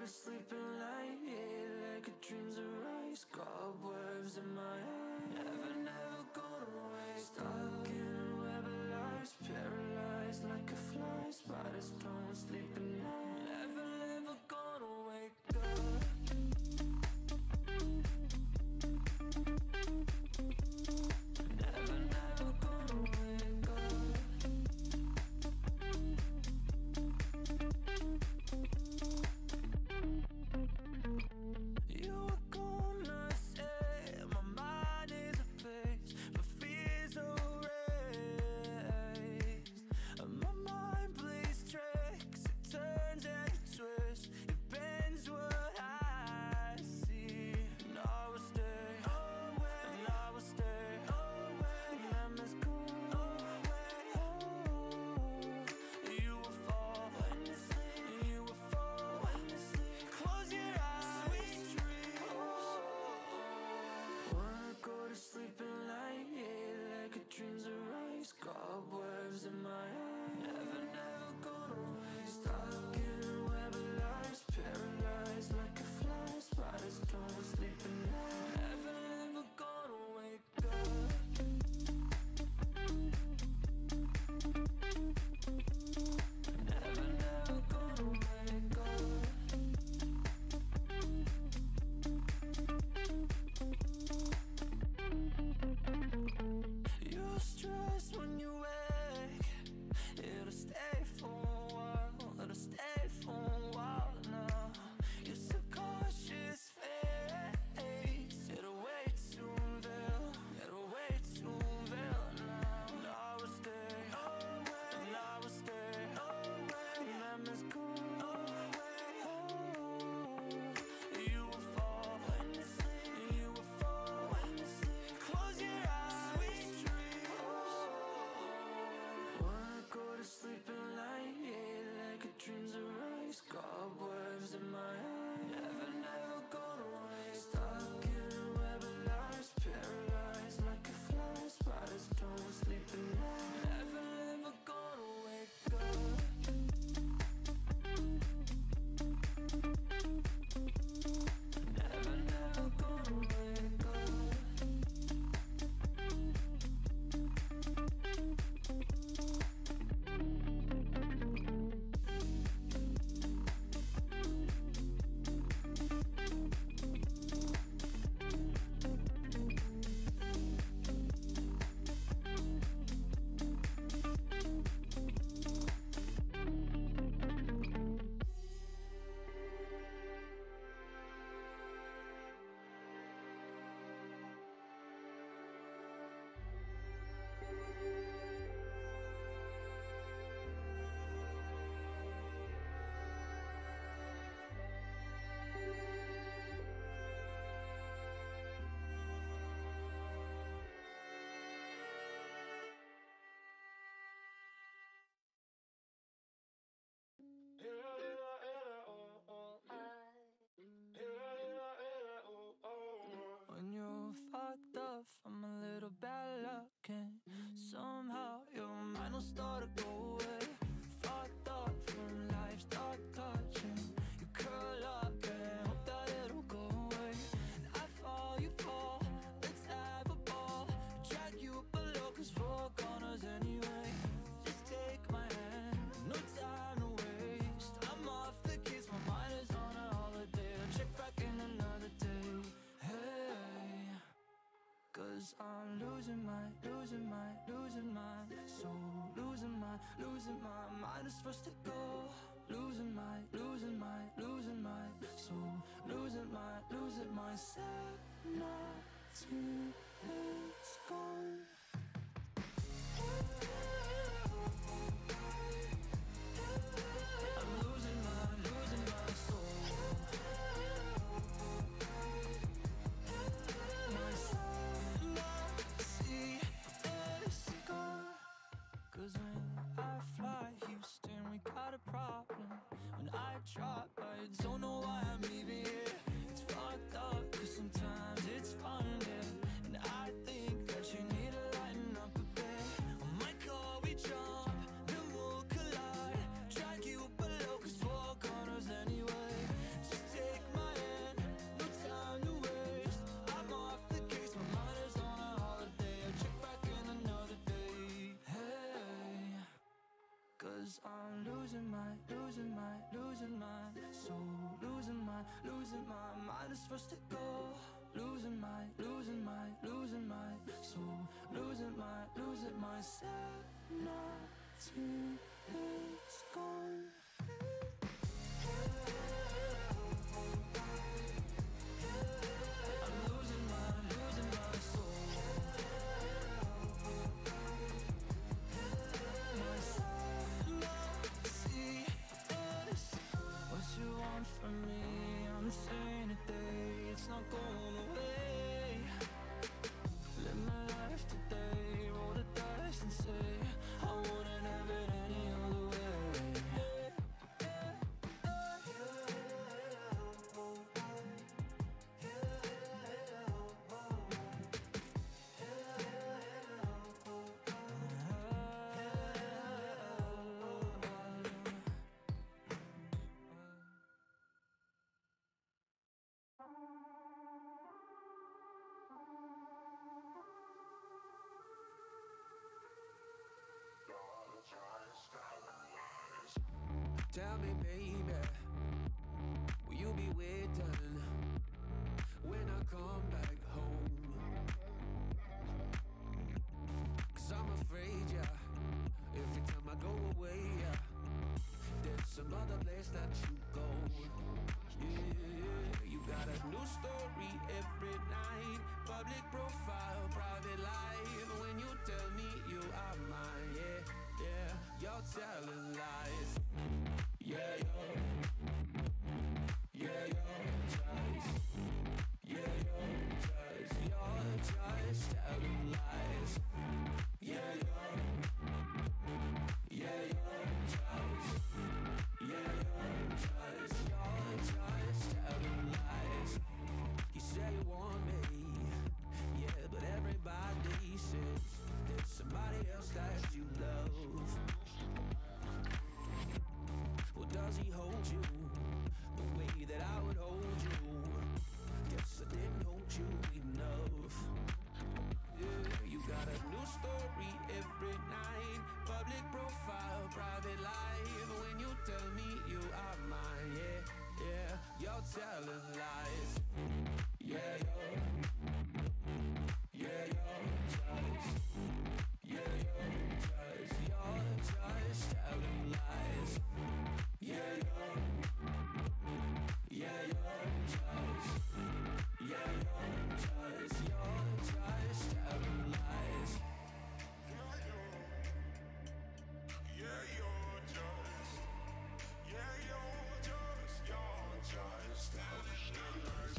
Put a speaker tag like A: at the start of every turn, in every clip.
A: to sleep and lie here like a dream's arise. Cobwebs in my head, never gone away. Stuck in a web of lies, paralyzed like a fly. Spiders don't sleep at night, never gonna wake up. Never gonna wake up. You were gonna say my mind is a place where fears are raised. My mind plays tricks, it turns and it twists, it bends what I see. And I will stay away, and I will stay away. And I'm as cool you will fall when you sleep, you will fall when you sleep. Close your eyes, sweet dreams. Wanna go to sleep and lie here like a dream's arise. Cobwebs in my head, never gonna away. Stuck in a web of lies, paralyzed like a fly. Spiders don't sleep at night, never gonna wake up. Never gonna wake up. You stress when you wake, it'll stay for a while, it'll stay for a while now. Your subconscious fades, it'll wait to unveil, it'll wait to unveil now. And I will stay away, and I will stay away. And I'm as cool you will fall when you sleep, you will fall when you sleep. Close your eyes, sweet dreams. Wanna go to sleep and lie here like a dream's arise. Cobwebs in my head, never gonna away. Stuck in a web of lies, paralyzed like a fly. Spiders don't sleep at night, never gonna wake up. Never gonna wake up. When you're fucked up from a little bad luck, and somehow your mind will start to go away. Fucked up from life's dark touching, you curl up and hope that it'll go away. And I fall, you fall, let's have a ball. Drag you below cause we're goners anyway. Just take my hand, no time to waste. I'm off the keys, my mind is on a holiday. I'll check back in another day. Hey, cause I'm losing my soul. Losing my mind is supposed to go. Losing my soul. Losing my sanity is gone. I'm losing my soul. My sanity is gone. Cause when I fly Houston, we got a problem. When I drop, I don't know why I'm leaving here. It's fucked up, cause sometimes it's fun, yeah. And I think that you need to lighten up a bit. On my car we jump, then we'll collide. Drag you below cause we're goners anyway. Just for us to go. Losing my soul. Losing my sanity is gone. I'm losing my soul. My sanity is. What you want from me? I'm saying today, it's not going away. Live my life today, roll the dice and say I wouldn't have it any other way.
B: Tell me, baby, will you be waiting when I come back home? 'Cause I'm afraid, yeah, every time I go away, yeah, there's some other place that you go. Yeah, you got a new story every night, public profile, private life. When you tell me you are mine, yeah, yeah, you're telling lies. Yeah, you're just, yeah, you're just telling lies. Yeah, you're just, yeah, you're just telling lies. You say you want me, yeah, but everybody says there's somebody else that you love. Well, does he hold you the way that I would hold you? Guess I didn't hold you enough. Yeah, you got a new story every night, public profile, private life. When you tell me you are mine, yeah, yeah, you're telling lies. Yeah, you're just, yeah, you're just telling lies. Yeah, you're just, yeah, you're just telling lies. Yeah, you're just, yeah, you're just telling lies.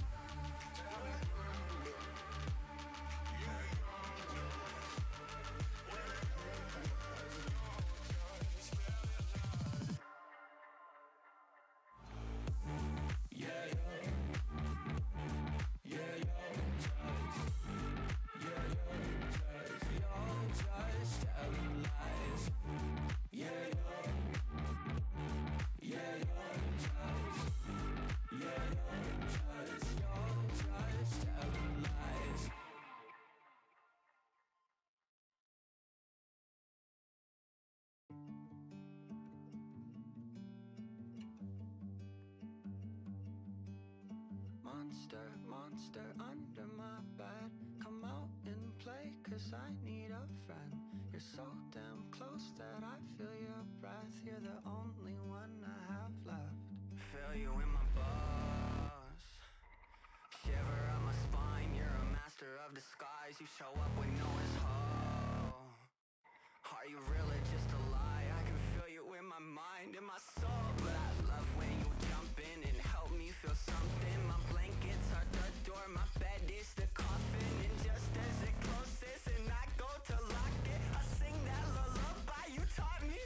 A: Monster under my bed, come out and play, 'cause I need a friend. You're so damn close that I feel your breath. You're the only one I have left. Feel you in my bones, shiver up my spine. You're a master of disguise. You show up when no one's home. Are you really just a lie? I can feel you in my mind, in my soul. But I love when you jump in and help me feel something. My blankets are the door, my bed is the coffin. And just as it closes and I go to lock it, I sing that lullaby you taught me.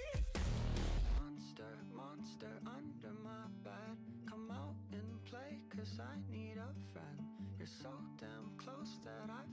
A: Monster under my bed, come out and play, 'cause I need a friend. You're so damn close that I